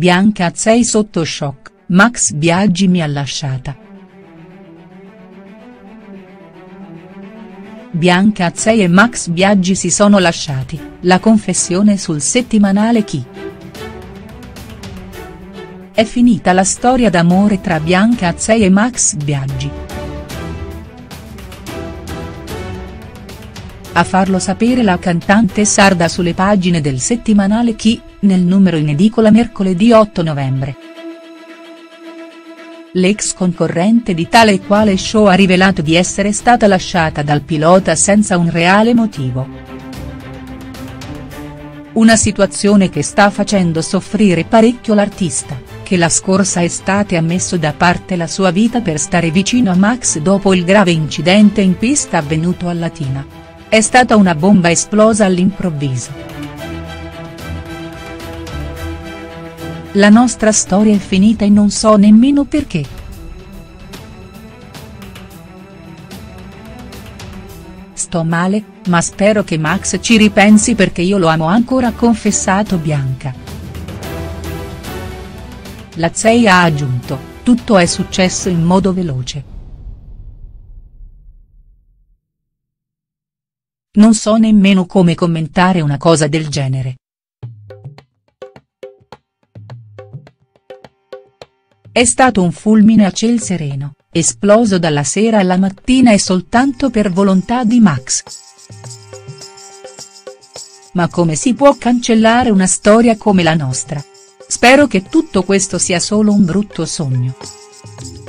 Bianca Azzei sotto shock, Max Biaggi mi ha lasciata. Bianca Azzei e Max Biaggi si sono lasciati, la confessione sul settimanale Chi. È finita la storia d'amore tra Bianca Azzei e Max Biaggi. A farlo sapere la cantante sarda sulle pagine del settimanale Chi, nel numero in edicola mercoledì 8 novembre. L'ex concorrente di tale e quale show ha rivelato di essere stata lasciata dal pilota senza un reale motivo. Una situazione che sta facendo soffrire parecchio l'artista, che la scorsa estate ha messo da parte la sua vita per stare vicino a Max dopo il grave incidente in pista avvenuto a Latina. È stata una bomba esplosa all'improvviso. La nostra storia è finita e non so nemmeno perché. Sto male, ma spero che Max ci ripensi perché io lo amo ancora, ha confessato Bianca. L'Azzei ha aggiunto: tutto è successo in modo veloce. Non so nemmeno come commentare una cosa del genere. È stato un fulmine a ciel sereno, esploso dalla sera alla mattina e soltanto per volontà di Max. Ma come si può cancellare una storia come la nostra? Spero che tutto questo sia solo un brutto sogno.